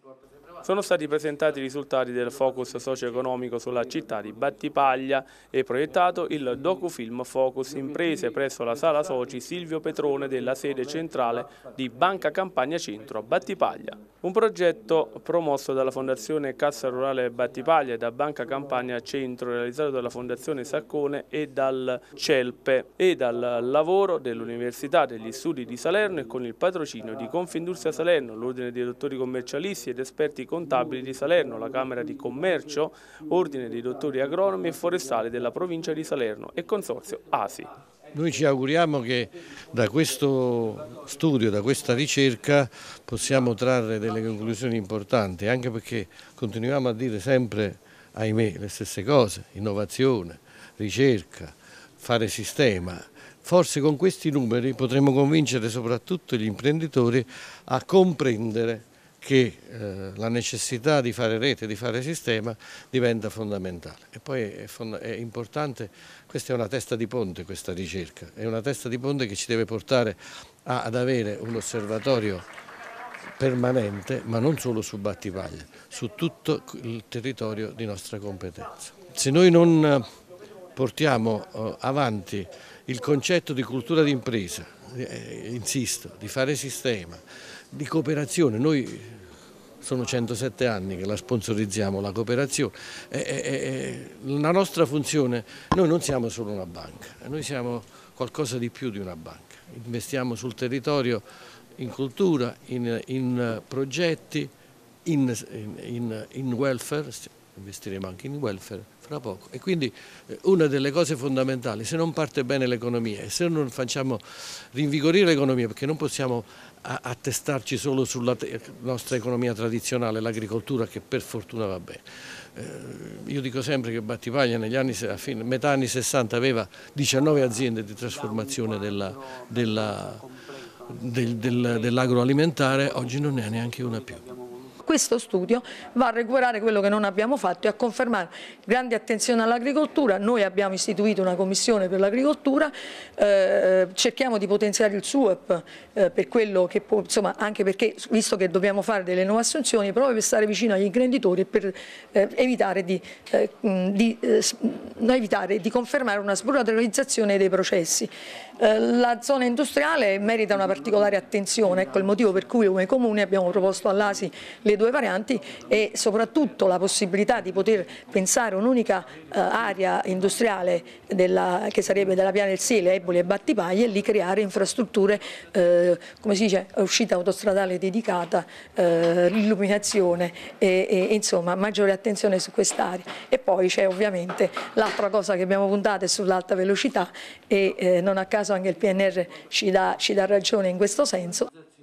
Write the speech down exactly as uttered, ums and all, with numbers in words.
Sono stati presentati i risultati del focus socio-economico sulla città di Battipaglia e proiettato il docufilm Focus Imprese presso la Sala Soci Silvio Petrone della sede centrale di Banca Campania Centro a Battipaglia. Un progetto promosso dalla Fondazione Cassa Rurale Battipaglia e da Banca Campania Centro, realizzato dalla Fondazione Saccone e dal CELPE e dal lavoro dell'Università degli Studi di Salerno e con il patrocinio di Confindustria Salerno, l'Ordine dei Dottori Commercialisti ed Esperti Contabili di Salerno, la Camera di Commercio, Ordine dei Dottori Agronomi e Forestali della Provincia di Salerno e Consorzio A S I. Noi ci auguriamo che da questo studio, da questa ricerca, possiamo trarre delle conclusioni importanti, anche perché continuiamo a dire sempre, ahimè, le stesse cose: innovazione, ricerca, fare sistema. Forse con questi numeri potremo convincere soprattutto gli imprenditori a comprendere che eh, la necessità di fare rete, di fare sistema diventa fondamentale. E poi è, fonda è importante, questa è una testa di ponte, questa ricerca, è una testa di ponte che ci deve portare a, ad avere un osservatorio permanente, ma non solo su Battipaglia, su tutto il territorio di nostra competenza. Se noi non portiamo eh, avanti il concetto di cultura d'impresa, eh, insisto, di fare sistema, di cooperazione, noi sono centosette anni che la sponsorizziamo, la cooperazione, e, e, e, la nostra funzione, noi non siamo solo una banca, noi siamo qualcosa di più di una banca, investiamo sul territorio in cultura, in, in progetti, in, in, in welfare, investiremo anche in welfare fra poco, e quindi una delle cose fondamentali, se non parte bene l'economia e se non facciamo rinvigorire l'economia, perché non possiamo attestarci solo sulla nostra economia tradizionale, l'agricoltura, che per fortuna va bene. Eh, io dico sempre che Battipaglia negli anni, a fine, metà anni sessanta aveva diciannove aziende di trasformazione della, della, del, del, dell'agroalimentare, oggi non ne ha neanche una più. Questo studio va a recuperare quello che non abbiamo fatto e a confermare grande attenzione all'agricoltura. Noi abbiamo istituito una commissione per l'agricoltura, eh, cerchiamo di potenziare il S U E P eh, per quello che può, insomma, anche perché, visto che dobbiamo fare delle nuove assunzioni, proprio per stare vicino agli imprenditori e per eh, evitare, di, eh, di, eh, evitare di confermare una sburocratizzazione dei processi. Eh, la zona industriale merita una particolare attenzione, ecco il motivo per cui come Comune abbiamo proposto all'A S I le due varianti e soprattutto la possibilità di poter pensare un'unica uh, area industriale della, che sarebbe della Piana del Sele, Eboli e Battipaglia, e lì creare infrastrutture, uh, come si dice, uscita autostradale dedicata, uh, l'illuminazione e, e insomma maggiore attenzione su quest'area. E poi c'è ovviamente l'altra cosa che abbiamo puntato è sull'alta velocità e eh, non a caso anche il P N R ci dà, ci dà ragione in questo senso.